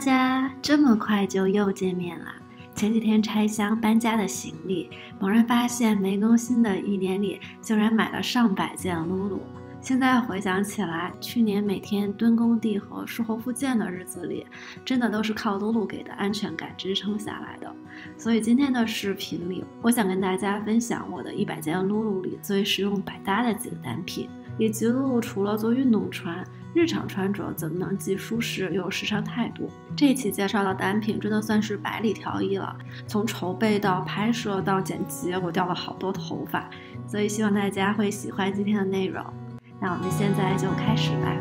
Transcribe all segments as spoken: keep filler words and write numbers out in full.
家，这么快就又见面了。前几天拆箱搬家的行李，猛然发现没更新的一年里，竟然买了上百件露露。现在回想起来，去年每天蹲工地和术后复健的日子里，真的都是靠露露给的安全感支撑下来的。所以今天的视频里，我想跟大家分享我的一百件露露里最实用百搭的几个单品，以及露露除了做运动穿，日常穿着怎么能既舒适又有时尚态度。这一期介绍的单品真的算是百里挑一了，从筹备到拍摄到剪辑，我掉了好多头发，所以希望大家会喜欢今天的内容。那我们现在就开始吧。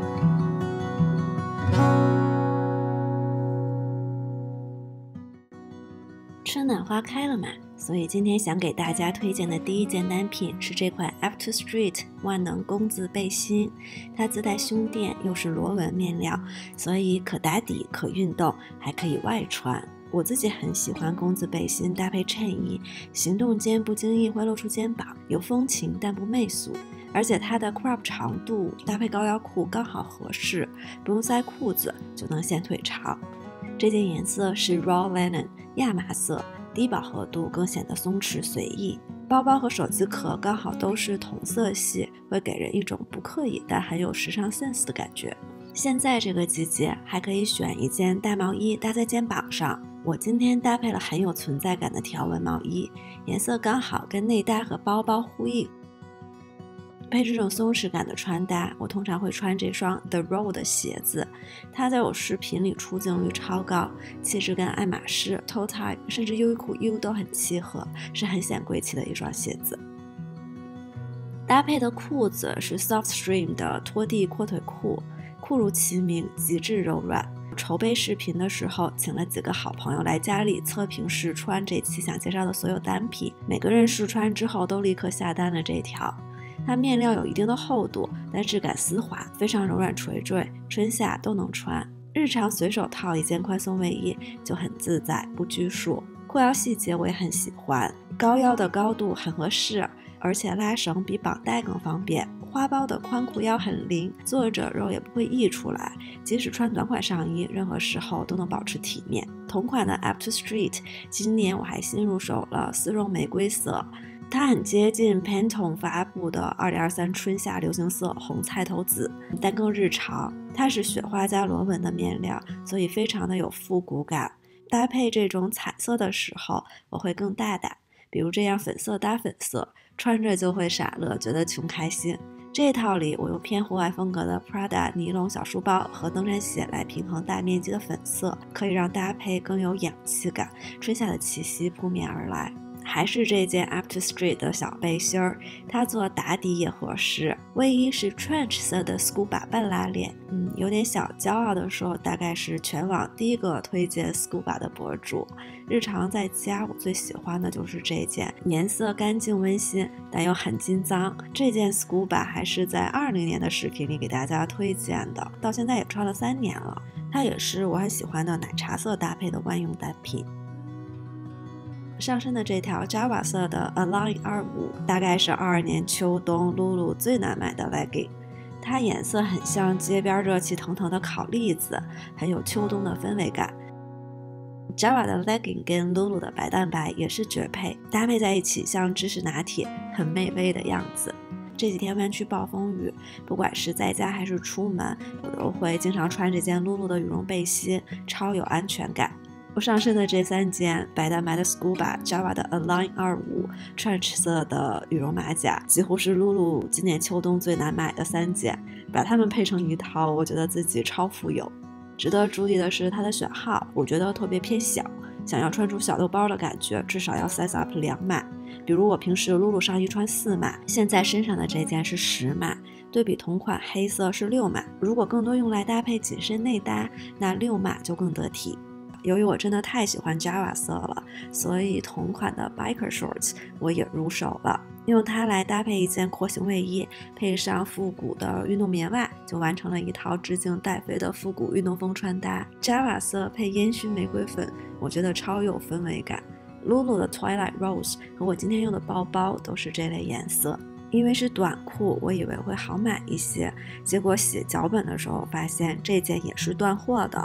春暖花开了嘛，所以今天想给大家推荐的第一件单品是这款 After Street 万能工字背心。它自带胸垫，又是螺纹面料，所以可打底可运动，还可以外穿。我自己很喜欢工字背心搭配衬衣，行动间不经意会露出肩膀，有风情但不媚俗。而且它的 crop 长度搭配高腰裤刚好合适，不用塞裤子就能显腿长。这件颜色是 raw linen 亚麻色，低饱和度更显得松弛随意。包包和手机壳刚好都是同色系，会给人一种不刻意但很有时尚 sense 的感觉。现在这个季节还可以选一件大毛衣搭在肩膀上，我今天搭配了很有存在感的条纹毛衣，颜色刚好跟内搭和包包呼应。配这种松弛感的穿搭，我通常会穿这双 The Row 的鞋子，它在我视频里出镜率超高，气质跟爱马仕、Toe Type 甚至优衣库 U 都很契合，是很显贵气的一双鞋子。搭配的裤子是 Soft Stream 的拖地阔腿裤，裤如其名，极致柔软。筹备视频的时候，请了几个好朋友来家里测评试穿这期想介绍的所有单品，每个人试穿之后都立刻下单了这条。它面料有一定的厚度，但质感丝滑，非常柔软垂坠，春夏都能穿。日常随手套一件宽松卫衣就很自在，不拘束。裤腰细节我也很喜欢，高腰的高度很合适，而且拉绳比绑带更方便。花苞的宽裤腰很灵，坐着肉也不会溢出来，即使穿短款上衣，任何时候都能保持体面。同款的 After Street 今年我还新入手了丝绒玫瑰色，它很接近 Pantone 发布的二零二三春夏流行色红菜头紫，但更日常。它是雪花加螺纹的面料，所以非常的有复古感。搭配这种彩色的时候，我会更大胆，比如这样粉色搭粉色，穿着就会傻乐，觉得穷开心。这套里我用偏户外风格的 Prada 尼龙小书包和登山鞋来平衡大面积的粉色，可以让搭配更有氧气感，春夏的气息扑面而来。还是这件 After Street 的小背心儿，它做打底也合适。卫衣是 trench 色的 scuba 半拉链，嗯，有点小骄傲的说，大概是全网第一个推荐 scuba 的博主。日常在家我最喜欢的就是这件，颜色干净温馨，但又很金脏。这件 scuba 还是在二零年的视频里给大家推荐的，到现在也穿了三年了。它也是我很喜欢的奶茶色搭配的万用单品。上身的这条 Java 色的 Align 二五大概是二二年秋冬露露最难买的 legging， 它颜色很像街边热气腾腾的烤栗子，很有秋冬的氛围感。Java 的 legging 跟露露的白蛋白也是绝配，搭配在一起像芝士拿铁，很美味的样子。这几天湾区暴风雨，不管是在家还是出门，我都会经常穿这件露露的羽绒背心，超有安全感。我上身的这三件白蛋白的 Scuba、 Java 的 Align 二五、 trench 色的羽绒马甲，几乎是露露今年秋冬最难买的三件，把它们配成一套，我觉得自己超富有。值得注意的是它的选号，我觉得特别偏小，想要穿出小豆包的感觉，至少要 size up 两码。比如我平时露露上衣穿四码，现在身上的这件是十码，对比同款黑色是六码。如果更多用来搭配紧身内搭，那六码就更得体。由于我真的太喜欢 Java 色了，所以同款的 Biker Shorts 我也入手了，用它来搭配一件廓形卫衣，配上复古的运动棉袜，就完成了一套致敬戴妃的复古运动风穿搭。Java 色配烟熏玫瑰粉，我觉得超有氛围感。Lulu 的 Twilight Rose 和我今天用的包包都是这类颜色。因为是短裤，我以为会好买一些，结果写脚本的时候发现这件也是断货的。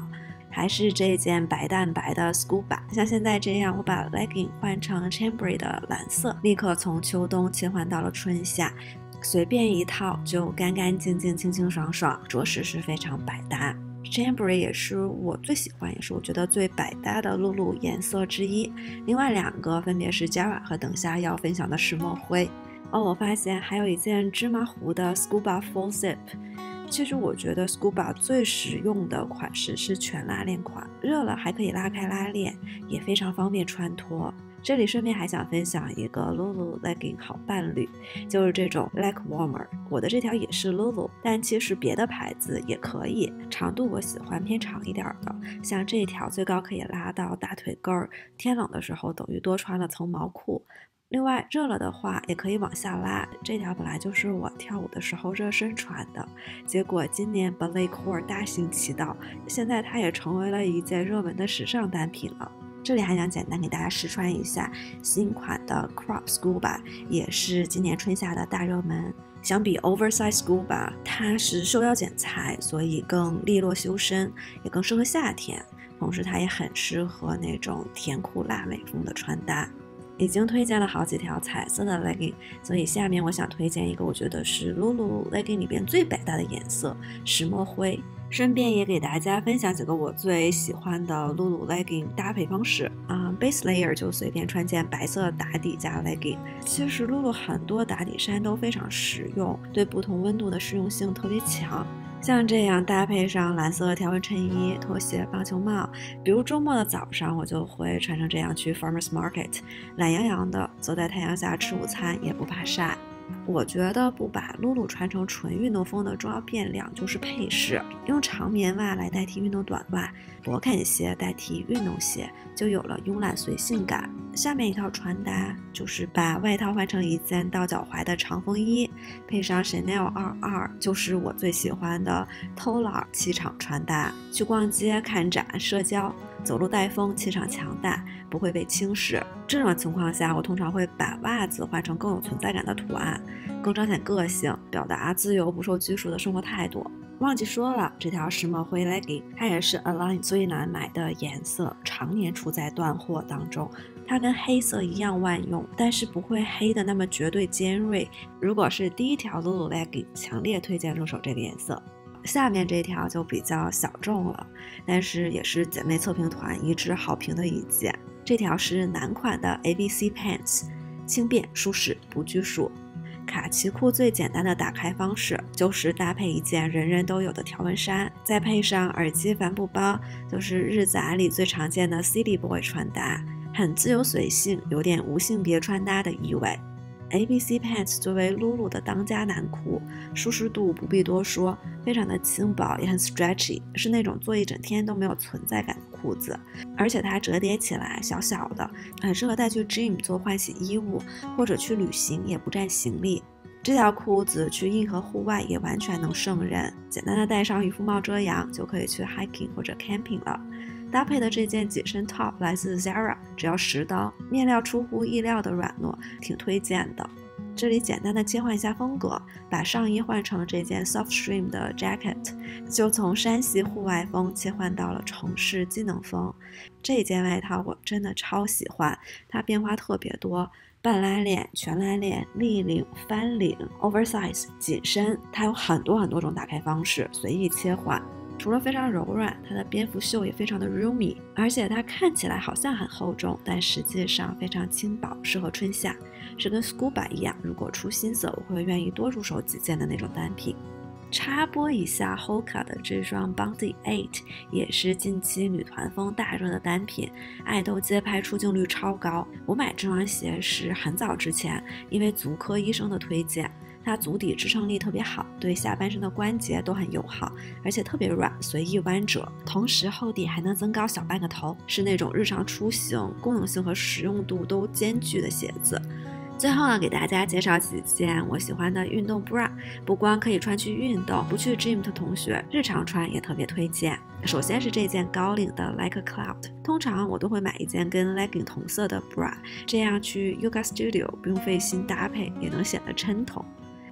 还是这件白蛋白的 Scuba。像现在这样，我把 legging 换成 chambray 的蓝色，立刻从秋冬切换到了春夏，随便一套就干干净净、清清爽爽，着实是非常百搭。chambray 也是我最喜欢，也是我觉得最百搭的露露颜色之一。另外两个分别是 Jara 和等下要分享的石墨灰。哦，我发现还有一件芝麻糊的 Scuba Full Zip。其实我觉得 Scuba 最实用的款式是全拉链款，热了还可以拉开拉链，也非常方便穿脱。这里顺便还想分享一个 Lulu legging 好伴侣，就是这种 leg warmer。我的这条也是 Lulu， 但其实别的牌子也可以。长度我喜欢偏长一点的，像这条最高可以拉到大腿根儿，天冷的时候等于多穿了层毛裤。另外热了的话也可以往下拉，这条本来就是我跳舞的时候热身穿的，结果今年 ballet core 大行其道，现在它也成为了一件热门的时尚单品了。这里还想简单给大家试穿一下新款的 Crop Scuba， 也是今年春夏的大热门。相比 Oversize Scuba， 它是受腰剪裁，所以更利落修身，也更适合夏天，同时它也很适合那种甜酷辣美风的穿搭。已经推荐了好几条彩色的 legging， 所以下面我想推荐一个我觉得是 Lulu legging 里边最百搭的颜色石墨灰。顺便也给大家分享几个我最喜欢的 Lulu legging 搭配方式啊、uh, ，base layer 就随便穿件白色打底加 legging。其实 Lulu 很多打底衫都非常实用，对不同温度的适用性特别强。像这样搭配上蓝色条纹衬衣、拖鞋、棒球帽，比如周末的早上我就会穿成这样去 Farmers Market， 懒洋洋的走在太阳下吃午餐也不怕晒。我觉得不把露露穿成纯运动风的重要变量就是配饰，用长棉袜来代替运动短袜，勃肯鞋代替运动鞋，就有了慵懒随性感。下面一套穿搭就是把外套换成一件到脚踝的长风衣，配上 Chanel 二二，就是我最喜欢的偷懒气场穿搭。去逛街、看展、社交，走路带风，气场强大，不会被轻视。这种情况下，我通常会把袜子换成更有存在感的图案，更彰显个性，表达自由不受拘束的生活态度。忘记说了，这条石墨灰 legging 它也是 Align 最难买的颜色，常年处在断货当中。它跟黑色一样万用，但是不会黑的那么绝对尖锐。如果是第一条 Lulu legging， 强烈推荐入手这个颜色。下面这条就比较小众了，但是也是姐妹测评团一致好评的一件。这条是男款的 A B C Pants， 轻便舒适不拘束。卡其裤最简单的打开方式就是搭配一件人人都有的条纹衫，再配上耳机帆布包，就是日杂里最常见的 City Boy 穿搭，很自由随性，有点无性别穿搭的意味。A B C Pants 作为 Lulu 的当家男裤，舒适度不必多说，非常的轻薄，也很 stretchy， 是那种做一整天都没有存在感的裤子。而且它折叠起来小小的，很适合带去 gym 做换洗衣物，或者去旅行也不占行李。这条裤子去硬核户外也完全能胜任，简单的戴上渔夫帽遮阳，就可以去 hiking 或者 camping 了。搭配的这件紧身 top 来自 Zara， 只要十刀，面料出乎意料的软糯，挺推荐的。这里简单的切换一下风格，把上衣换成了这件 soft trim 的 jacket， 就从山系户外风切换到了城市机能风。这件外套我真的超喜欢，它变化特别多，半拉链、全拉链、立领、翻领、oversize、紧身，它有很多很多种打开方式，随意切换。除了非常柔软，它的蝙蝠袖也非常的 roomy， 而且它看起来好像很厚重，但实际上非常轻薄，适合春夏，是跟 Scuba 一样，如果出新色我会愿意多入手几件的那种单品。插播一下 Hoka 的这双 Bounty 八， 也是近期女团风大热的单品，爱豆街拍出镜率超高。我买这双鞋是很早之前，因为足科医生的推荐，它足底支撑力特别好，对下半身的关节都很友好，而且特别软，随意弯折，同时厚底还能增高小半个头，是那种日常出行功能性和实用度都兼具的鞋子。最后呢，给大家介绍几件我喜欢的运动 bra， 不光可以穿去运动，不去 gym 的同学日常穿也特别推荐。首先是这件高领的 Like a Cloud， 通常我都会买一件跟 legging 同色的 bra， 这样去 yoga studio 不用费心搭配，也能显得称头。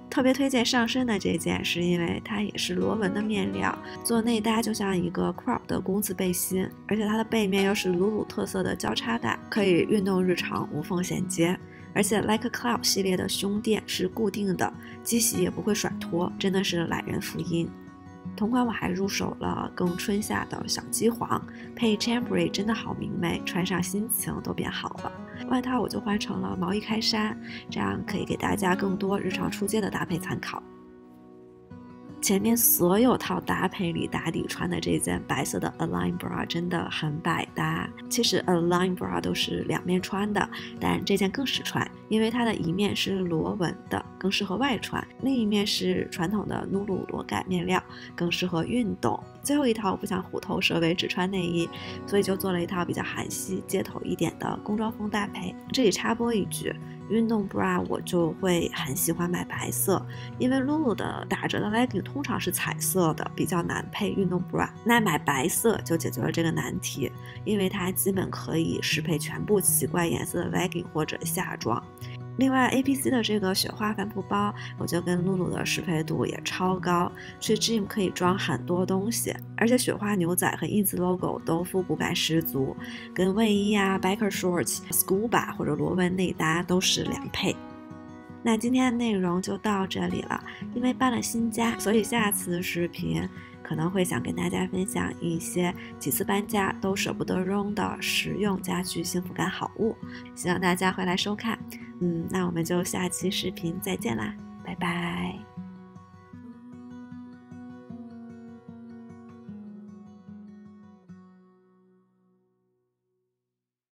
特别推荐上身的这件，是因为它也是螺纹的面料，做内搭就像一个 crop 的工字背心，而且它的背面又是鲁鲁特色的交叉带，可以运动日常无缝衔接。而且 Like a Cloud 系列的胸垫是固定的，机洗也不会甩脱，真的是懒人福音。同款我还入手了更春夏的小鸡黄，配 chambray 真的好明媚，穿上心情都变好了。外套我就换成了毛衣开衫，这样可以给大家更多日常出街的搭配参考。前面所有套搭配里打底穿的这件白色的 Align bra 真的很百搭。其实 Align bra 都是两面穿的，但这件更实穿，因为它的一面是螺纹的，更适合外穿；另一面是传统的 Nulu 螺杆面料，更适合运动。最后一套我不想虎头蛇尾只穿内衣，所以就做了一套比较韩系街头一点的工装风搭配。这里插播一句，运动 bra 我就会很喜欢买白色，因为 Lulu 的打折的 legging 通常是彩色的，比较难配运动 bra。那买白色就解决了这个难题，因为它基本可以适配全部奇怪颜色的 legging 或者夏装。另外 A P C 的这个雪花帆布包，我觉得跟露露的适配度也超高，去 gym 可以装很多东西，而且雪花牛仔和 ins logo 都复古感十足，跟卫衣啊 biker shorts、scuba 或者螺纹内搭都是良配。那今天的内容就到这里了，因为搬了新家，所以下次视频可能会想跟大家分享一些几次搬家都舍不得扔的实用家居幸福感好物，希望大家会来收看。嗯，那我们就下期视频再见啦，拜拜。